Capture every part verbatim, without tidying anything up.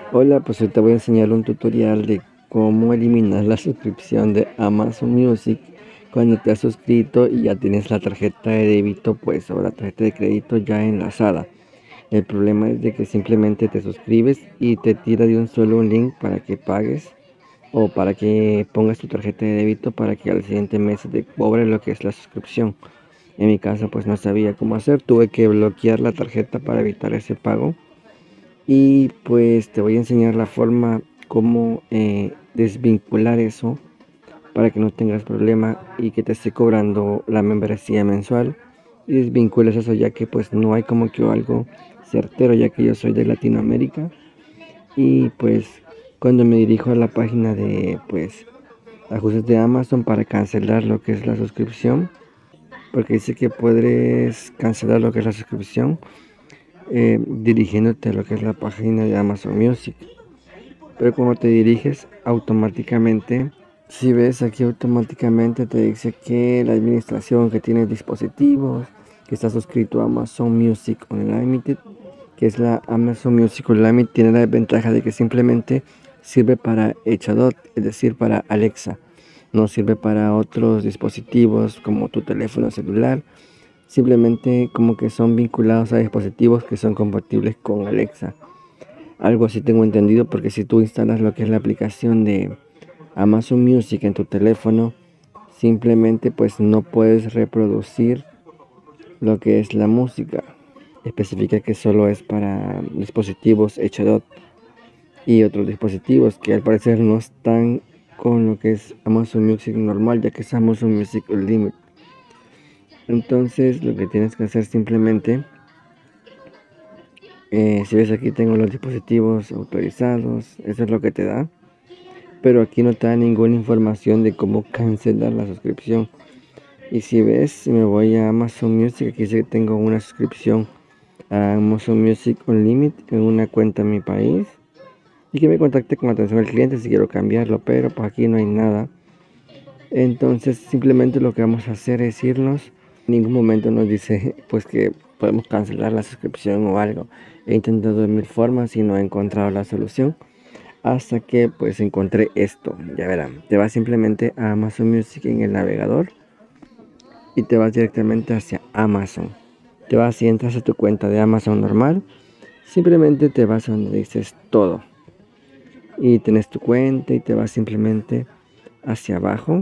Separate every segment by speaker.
Speaker 1: Hola, pues hoy te voy a enseñar un tutorial de cómo eliminar la suscripción de Amazon Music cuando te has suscrito y ya tienes la tarjeta de débito pues o la tarjeta de crédito ya enlazada. El problema es de que simplemente te suscribes y te tira de un solo un link para que pagues o para que pongas tu tarjeta de débito para que al siguiente mes te cobre lo que es la suscripción. En mi caso pues no sabía cómo hacer, tuve que bloquear la tarjeta para evitar ese pago. Y pues te voy a enseñar la forma cómo eh, desvincular eso para que no tengas problema y que te esté cobrando la membresía mensual. Y desvincules eso ya que pues no hay como que algo certero ya que yo soy de Latinoamérica. Y pues cuando me dirijo a la página de pues ajustes de Amazon para cancelar lo que es la suscripción, porque dice que puedes cancelar lo que es la suscripción eh, dirigiéndote a lo que es la página de Amazon Music. Pero como te diriges automáticamente, si ves aquí automáticamente te dice que la administración que tiene dispositivos, que está suscrito a Amazon Music Unlimited, que es la Amazon Music Unlimited, tiene la ventaja de que simplemente sirve para Echadot, es decir, para Alexa. No sirve para otros dispositivos como tu teléfono celular. Simplemente como que son vinculados a dispositivos que son compatibles con Alexa. Algo así tengo entendido porque si tú instalas lo que es la aplicación de Amazon Music en tu teléfono, simplemente pues no puedes reproducir lo que es la música. Especifica que solo es para dispositivos Echadot y otros dispositivos que al parecer no están con lo que es Amazon Music normal, ya que es Amazon Music Unlimited. Entonces lo que tienes que hacer simplemente, eh, si ves aquí tengo los dispositivos autorizados, eso es lo que te da. Pero aquí no te da ninguna información de cómo cancelar la suscripción. Y si ves, si me voy a Amazon Music, aquí dice que tengo una suscripción a Amazon Music Unlimited en una cuenta en mi país y que me contacte con atención al cliente si quiero cambiarlo, pero pues aquí no hay nada. Entonces simplemente lo que vamos a hacer es irnos. En ningún momento nos dice pues que podemos cancelar la suscripción o algo. He intentado de mil formas y no he encontrado la solución. Hasta que pues encontré esto, ya verán, te vas simplemente a Amazon Music en el navegador y te vas directamente hacia Amazon. Te vas y entras a tu cuenta de Amazon normal, simplemente te vas a donde dices todo y tienes tu cuenta y te vas simplemente hacia abajo,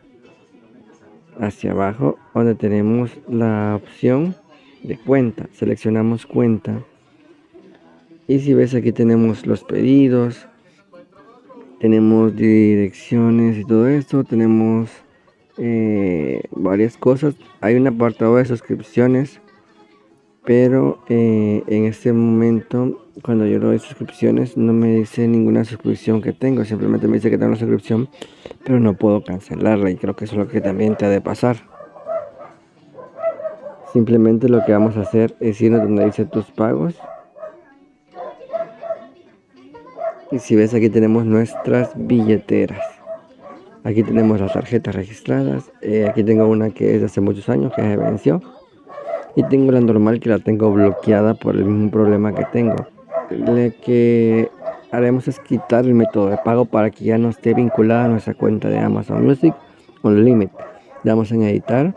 Speaker 1: hacia abajo donde tenemos la opción de cuenta, seleccionamos cuenta y si ves aquí tenemos los pedidos, tenemos direcciones y todo esto, tenemos eh, varias cosas. Hay un apartado de suscripciones, pero eh, en este momento cuando yo le doy suscripciones no me dice ninguna suscripción que tengo, simplemente me dice que tengo una suscripción, pero no puedo cancelarla y creo que eso es lo que también te ha de pasar. Simplemente lo que vamos a hacer es ir a donde dice tus pagos. Y si ves aquí tenemos nuestras billeteras. Aquí tenemos las tarjetas registradas. Eh, aquí tengo una que es de hace muchos años, que se venció. Y tengo la normal que la tengo bloqueada por el mismo problema que tengo. Lo que haremos es quitar el método de pago para que ya no esté vinculada a nuestra cuenta de Amazon Music Unlimited. Le damos en editar.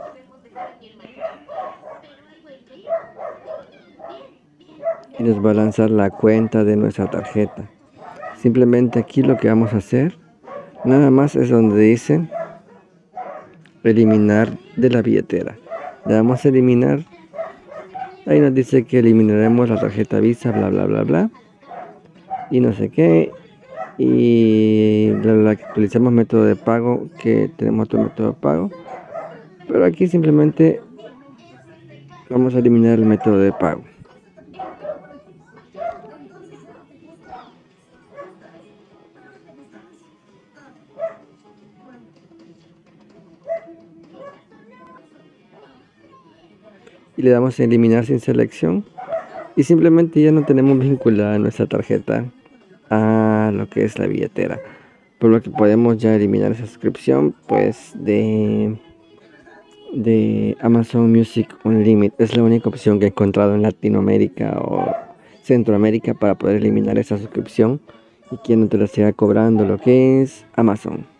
Speaker 1: Y nos va a lanzar la cuenta de nuestra tarjeta. Simplemente aquí lo que vamos a hacer, nada más es donde dice eliminar de la billetera. Le damos a eliminar. Ahí nos dice que eliminaremos la tarjeta Visa, bla bla bla bla. Y no sé qué. Y bla, bla, que utilizamos método de pago, que tenemos otro método de pago. Pero aquí simplemente vamos a eliminar el método de pago. Y le damos a eliminar sin selección. Y simplemente ya no tenemos vinculada nuestra tarjeta a lo que es la billetera, por lo que podemos ya eliminar esa suscripción pues de de Amazon Music Unlimited. Es la única opción que he encontrado en Latinoamérica o Centroamérica para poder eliminar esa suscripción y que no te la siga cobrando lo que es Amazon.